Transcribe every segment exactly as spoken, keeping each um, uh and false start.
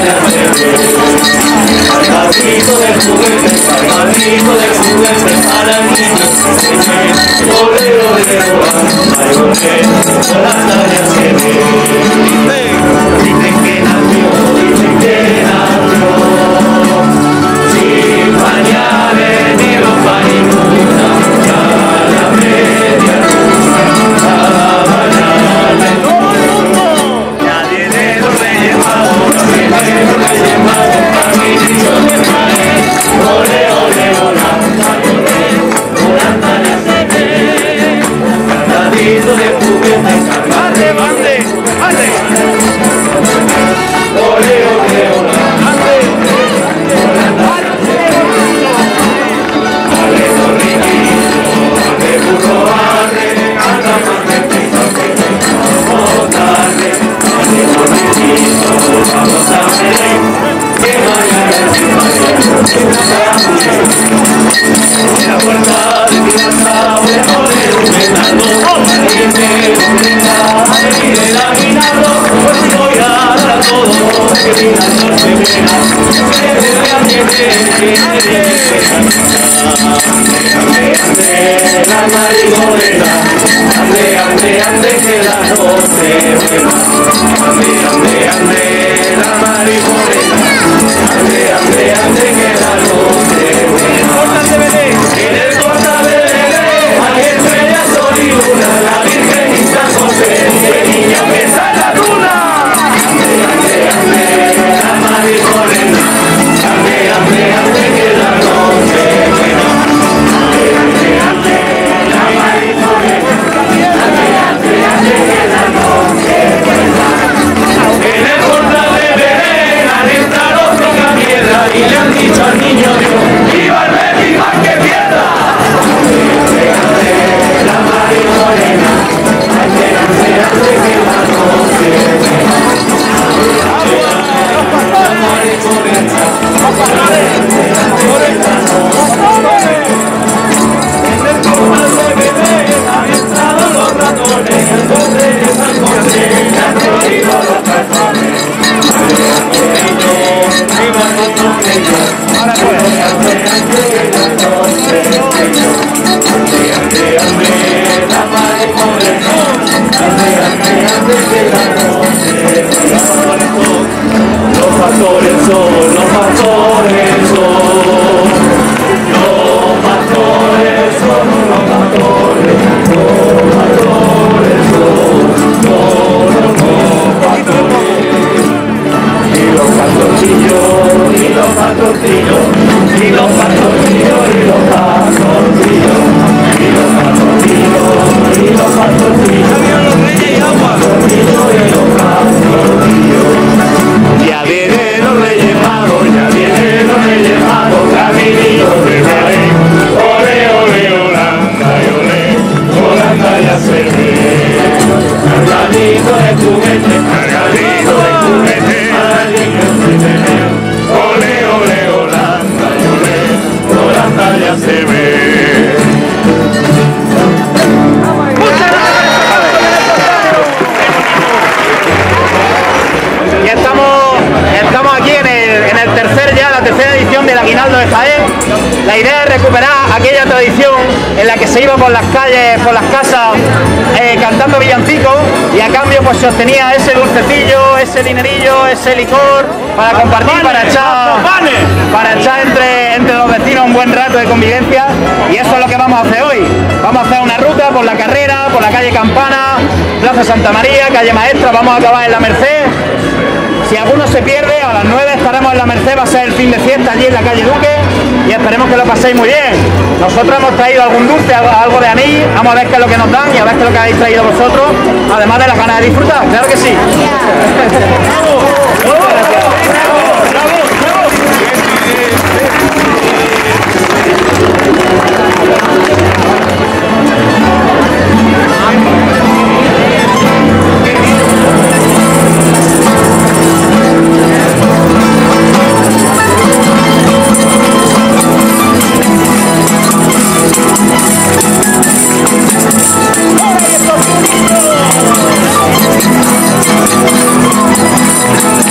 ya se ve. Cargadito de juguetes, cargadito de juguetes para niños pequeños. Ole, ole, Holanda, ole, Holanda ya se ve. Dicen que nació, dicen que nació sin pañales ni ropa ninguna. Ya la media luna, cada mañana en todo el mundo. Ya vienen los Reyes Magos, ya vienen los Reyes Magos, caminillos de Jaén. Ole, ole, Holanda, ole, Holanda ya se ve. Cargadito de juguetes, cargadito de juguetes. Ole, ole, Holanda, ole, Holanda ya se ve. Ale, corriquito, ale, burro, ale, anda más deprisa que vamos tarde. Ale, corriquito, vamos a ver que mañana es mañana, que mañana en la puerta de mi casa voy a poner un venado. Y me venga a ir el aguinaldo, pues voy a dar a todo que mi año se venga. Que me vean que me la marihuana, ande, ande, ande, que la noche buena. Ande, ande, ande, la marihuana, ande, ande, ande, que la noche buena. En el corta de Belén hay estrellas, sol y luna, la Virgen y San José, de niña pesa la luna. Ande, ande, ande, la marihuana, ande, ande, ande, que la noche buena. Ande, ande, ande, la marihuana, ande, ande, ande, que la noche buena. En el portal de Belén han entrado toca piedra y le han dicho al niño Dios, ¡viva el rey, viva que pierda! Ande, ande, ande, la marihuana, ande, ande, ande, que la noche buena. Ande, ande, la marihuana, ande, ande, ande, que la noche buena. En el portal de Belén han entrado los ratones, el pobre de San José, le han traído los calzones. Ande, ande, ande, viva los niños. Ahora pues. Ande, ande, la noche buena. Ande, ande, ande, la marihuana, ande, ande, ande, que la noche buena. Los pastores son, los pastores son, los pastores son, los pastores, los pastores son, todos los pastores. Y los pastorcillos, y los pastorcillos, y los pastorcillos, y los pastorcillos, y los pastorcillos, y los pastorcillos, los reyes y agua, y los pastorcillos. Ya vienen los Reyes Magos, ya vienen los Reyes Magos, caminillos de Jaén. Ole, ole, Holanda, y ole, Holanda ya se ve. Cargadito de juguetes, cargadito de juguetes, para niños pequeños. Ole, ole, Holanda, y ole, Holanda ya se ve. Y estamos, estamos aquí en el, en el tercer ya, la tercera edición del Aguinaldo de Jaén. La idea es recuperar aquella tradición en la que se iba por las calles, por las casas, eh, cantando villancicos, y a cambio pues se obtenía ese dulcecillo, ese dinerillo, ese licor para compartir, para echar, para echar entre, entre los vecinos un buen rato de convivencia. Y eso es lo que vamos a hacer hoy. Vamos a hacer una ruta por la Carrera, por la calle Campana, Plaza Santa María, calle Maestra. Vamos a acabar en la Merced. Si alguno se pierde, a las nueve estaremos en la Merced, va a ser el fin de fiesta allí en la calle Duque, y esperemos que lo paséis muy bien. Nosotros hemos traído algún dulce, algo de anís, vamos a ver qué es lo que nos dan y a ver qué es lo que habéis traído vosotros, además de las ganas de disfrutar, claro que sí. ¡Ahora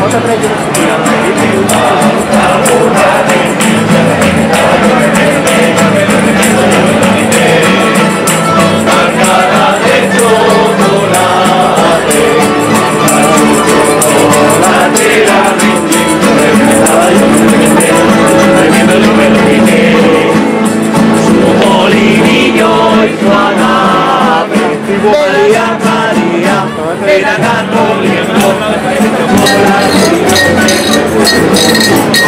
María, María, ven acá corriendo, chocolate,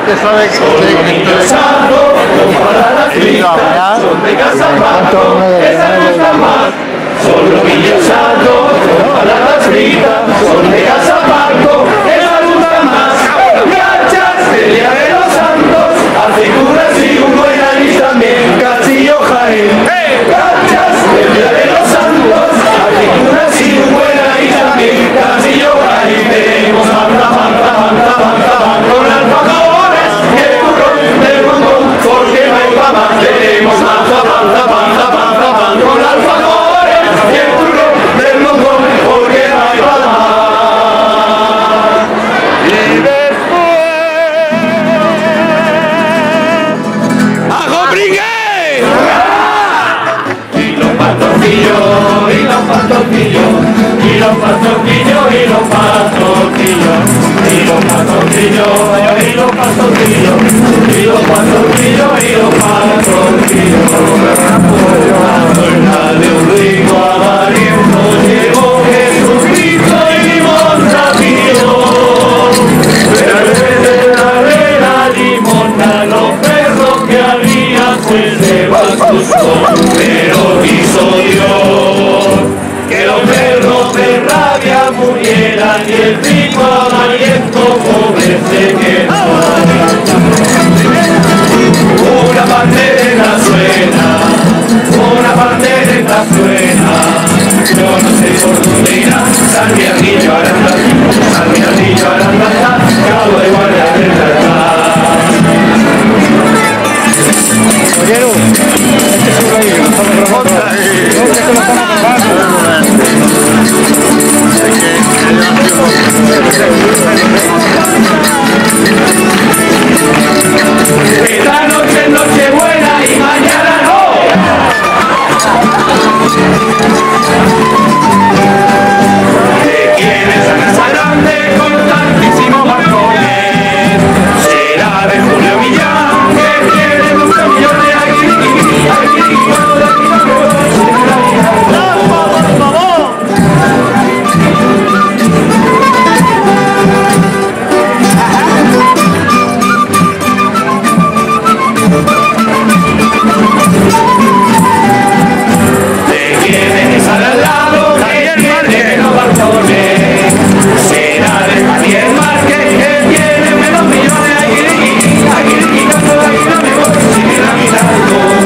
usted sabe que solo niños santos, para la trita, son de Casaparto, esa no está más. Solo niños santos, para la trita, son de Casaparto, esa no está más. Cachas, el día de los santos, hace curas y un buen año también, Castillo Jaén. Cachas, el día de los santos, hace curas y un buen año también, Castillo Jaén. Tenemos banda, banda, banda, banda, banda, con alfajores y el turrón del montón, porque no hay pa' más. Tenemos banda, banda, banda, banda, banda, con alfajores y el turrón del montón, porque no hay pa' más. Y después ¡ajo brinque! Y los patroncillos, y los patroncillos, y los patroncillos, y los patroncillos, y los patroncillos, y los patroncillos, y los patroncillos, y los patroncillos. La de un rico avariento llegó Jesucristo y Montaño. Pero en vez de darle la limosna, los perros que había se llevan pero quiso Dios que los perros de rabia murieran y el rico avariento pobre se quedó. Una pandereta suena, una pandereta suena, yo no sé por dónde irá, Santiaguillo Aranda, Santiaguillo Aranda, cabo de guardia del altar. Oyeru, este es un rey, que lo estamos grabando. ¿Dónde se lo estamos grabando? Esta noche es noche buena y mañana no. ¿De quién es la casa grande con tantísimos balcones? Será de Julio Millán, que tiene muchos millones. ¿De quién es al lado? ¿De quién es los balcones? Será de Javier Márquez, que tiene menos millones. Aquí, aquí, aquí, cuando aquí no me voy, sigue la mirando.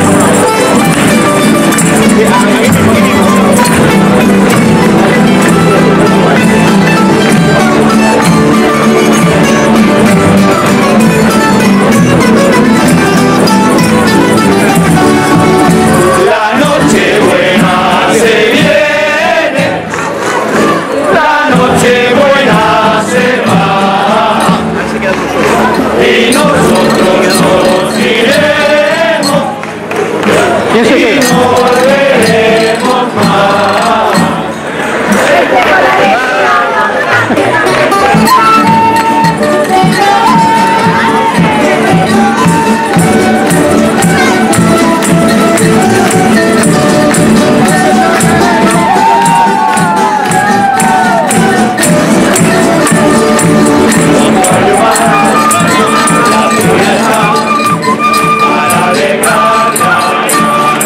La noche buena se viene, la noche buena se va, y nosotros nos iremos y no volveremos más. Para alegrar la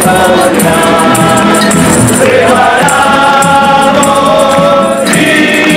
Preparado,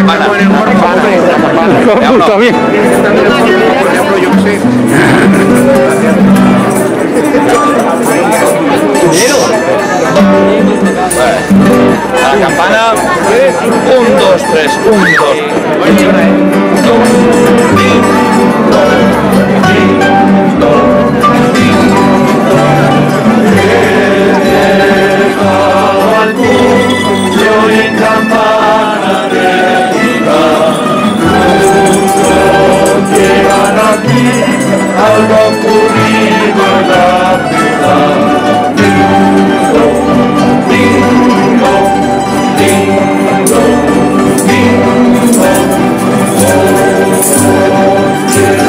campana. Corpus también. Por ejemplo, yo qué sé. A la campana. Un, dos, tres. Un, dos, en campana de ciudad, muchos llegan aquí a lo ocurrido en la ciudad. Bingo, bingo, bingo, bingo, oh, oh, oh.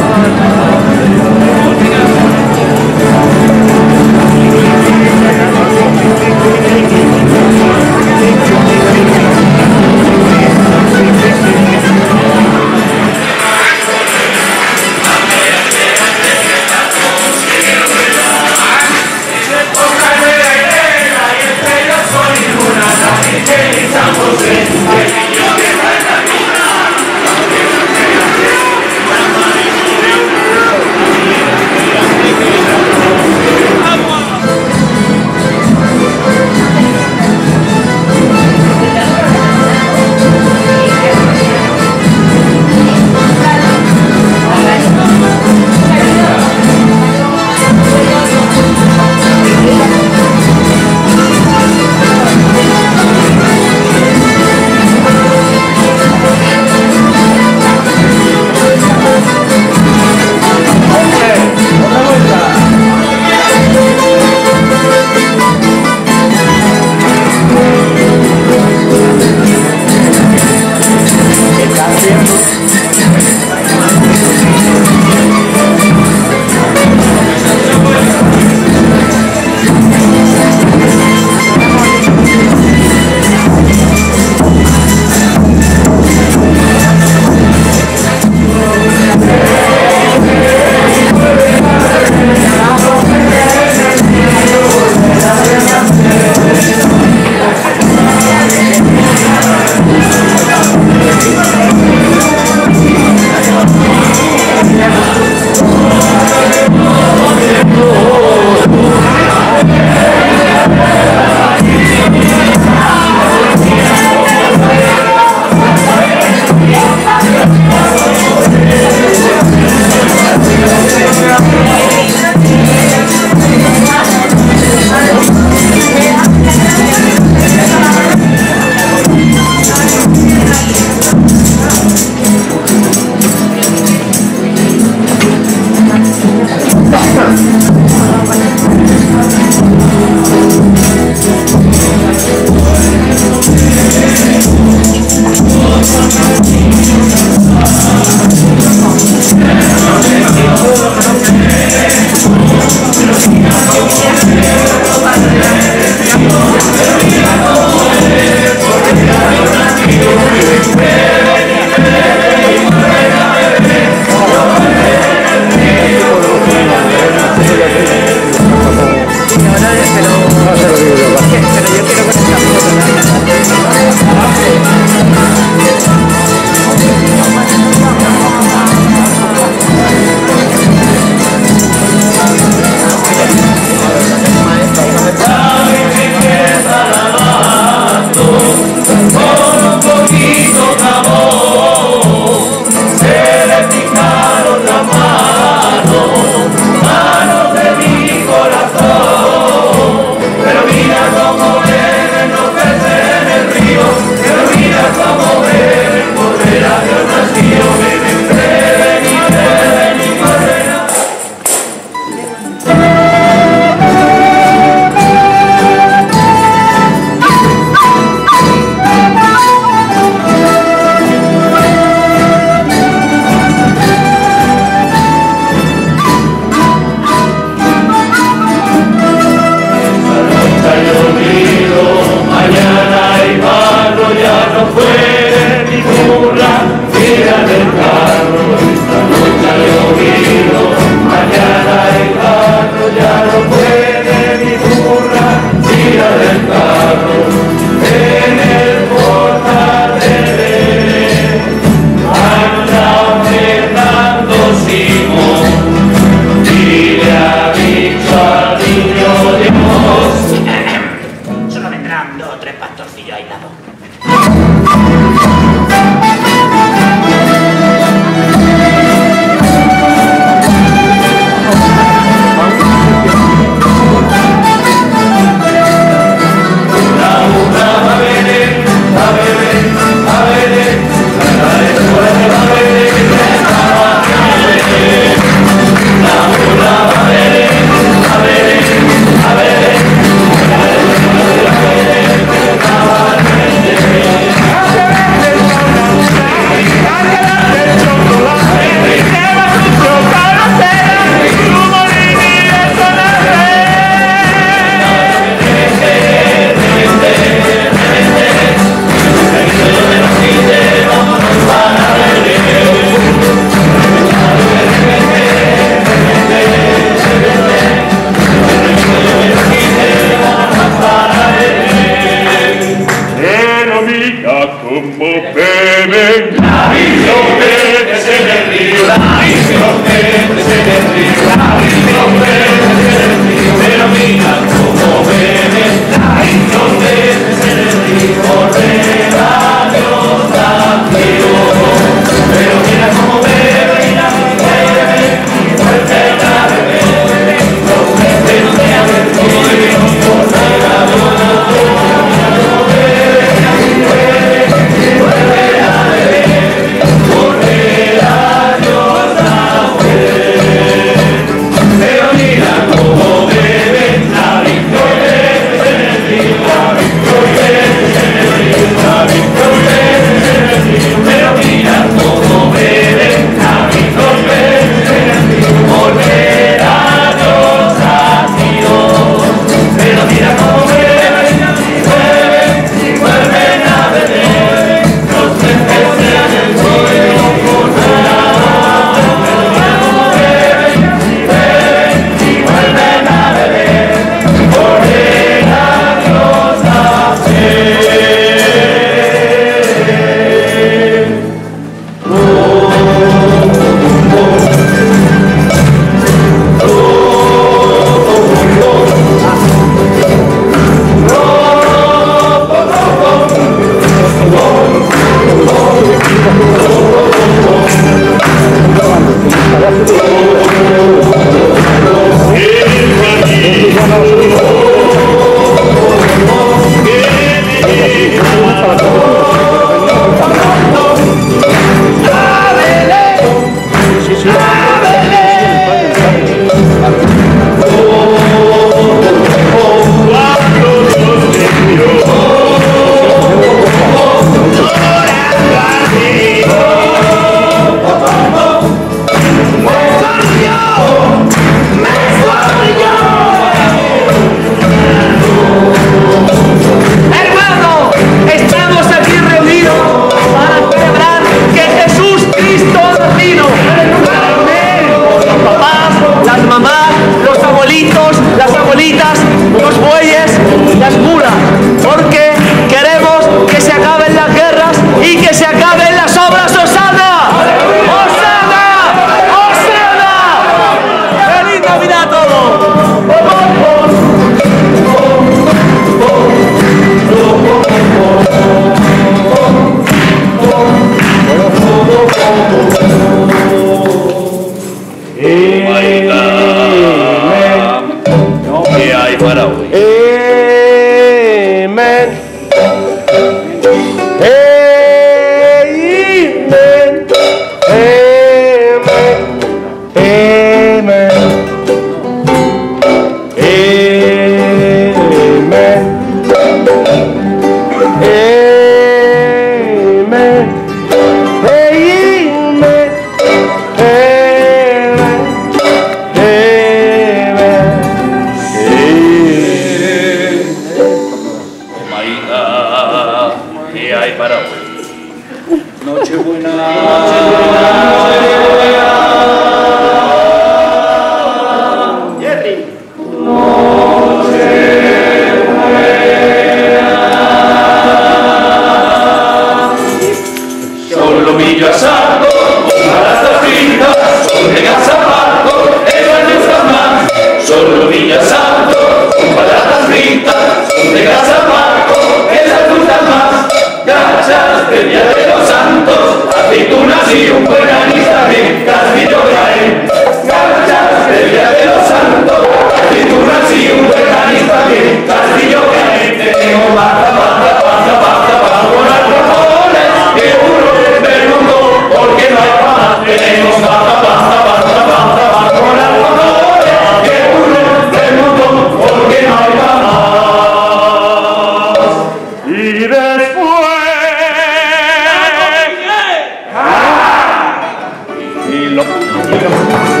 Y lo, y lo,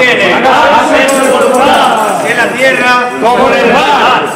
viene. Hágase tu voluntad. En la tierra Como en el mar.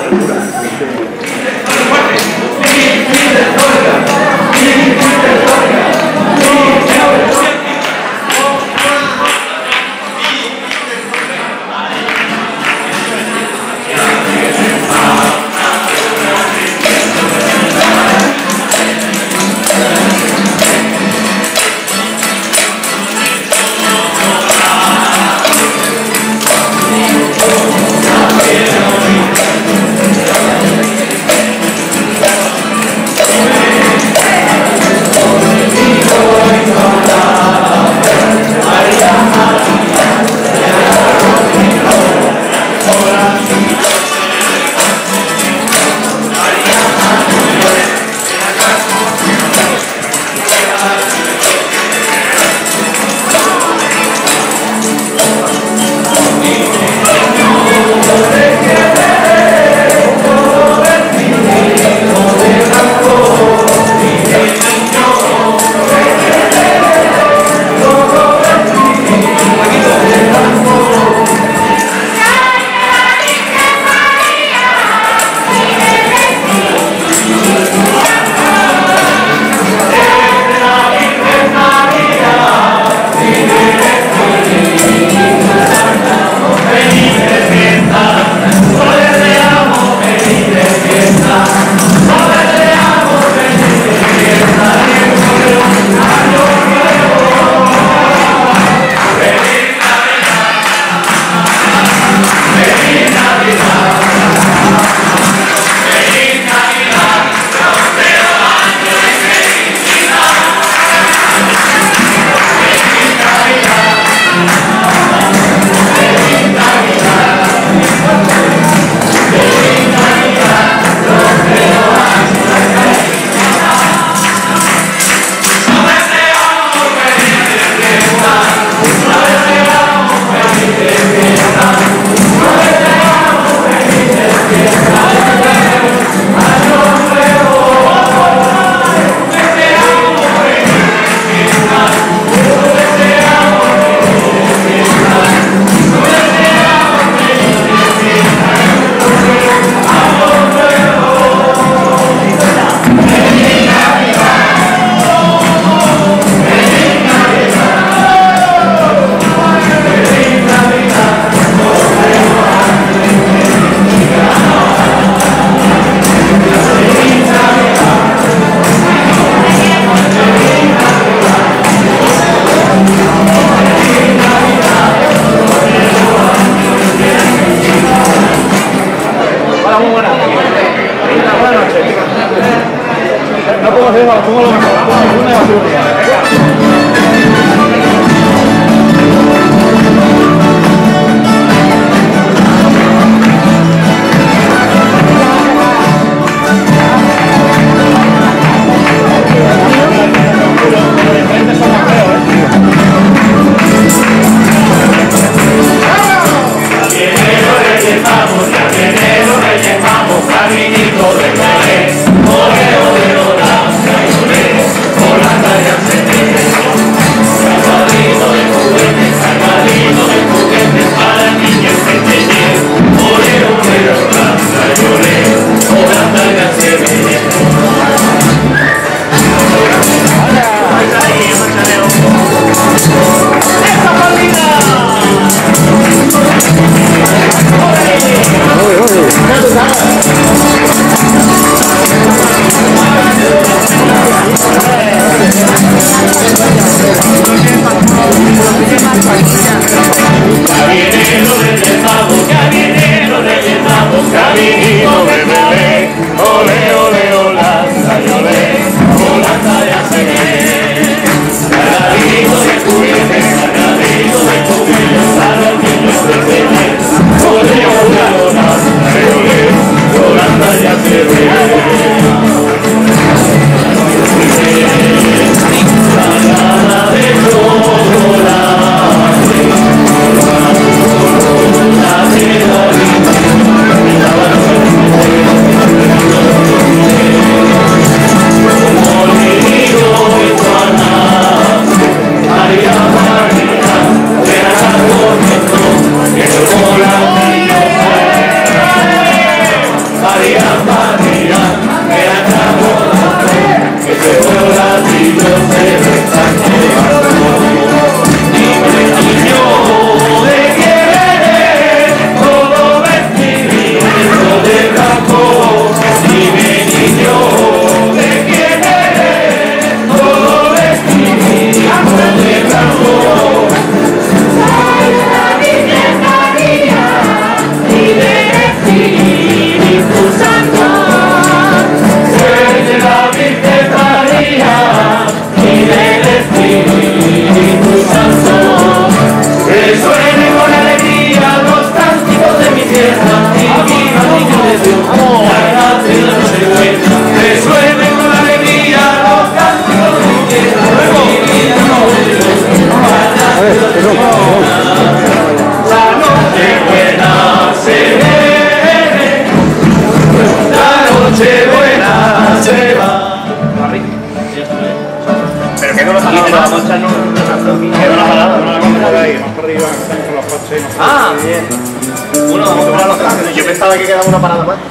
Ah, bien. Uno, vamos a esperar los trajes. Yo pensaba que quedaba una parada más.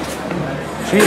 Sí.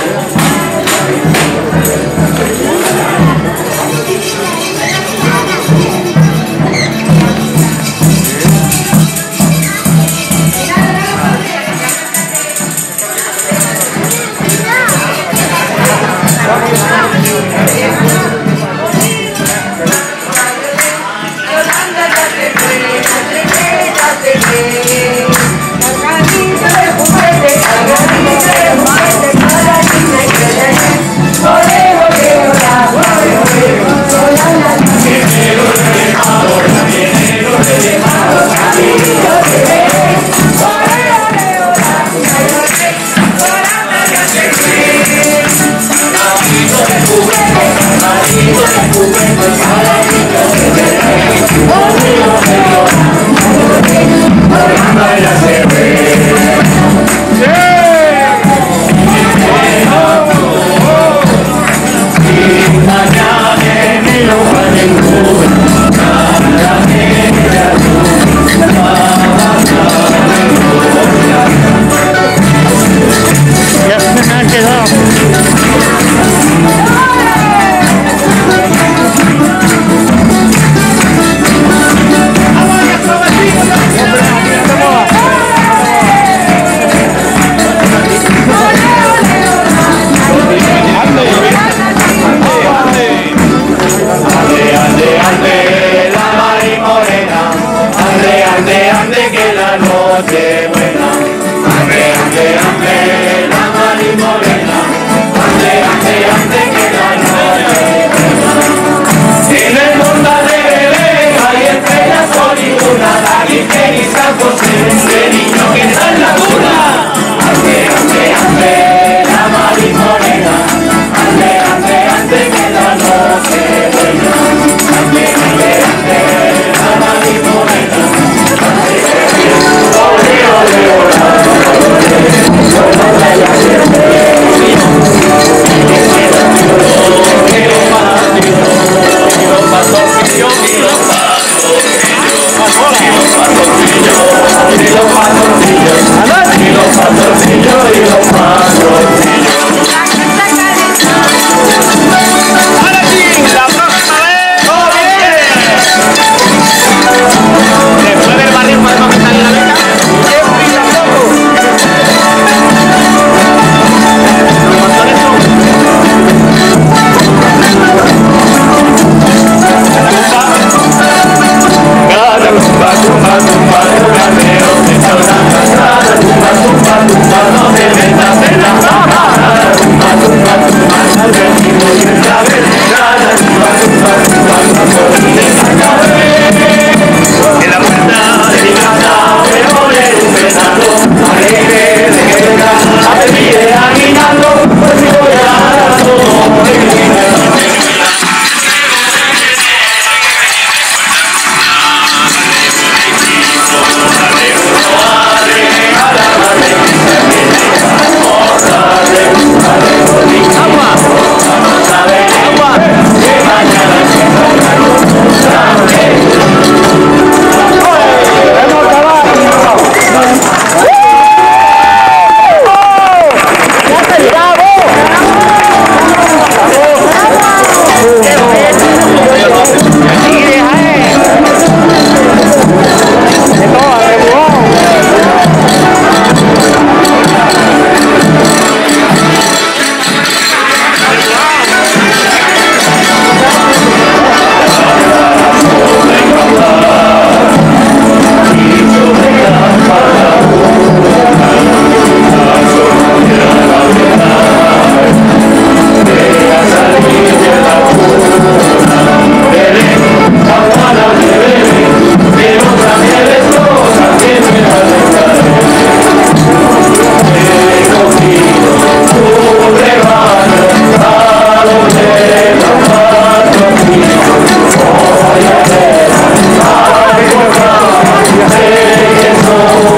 Oh,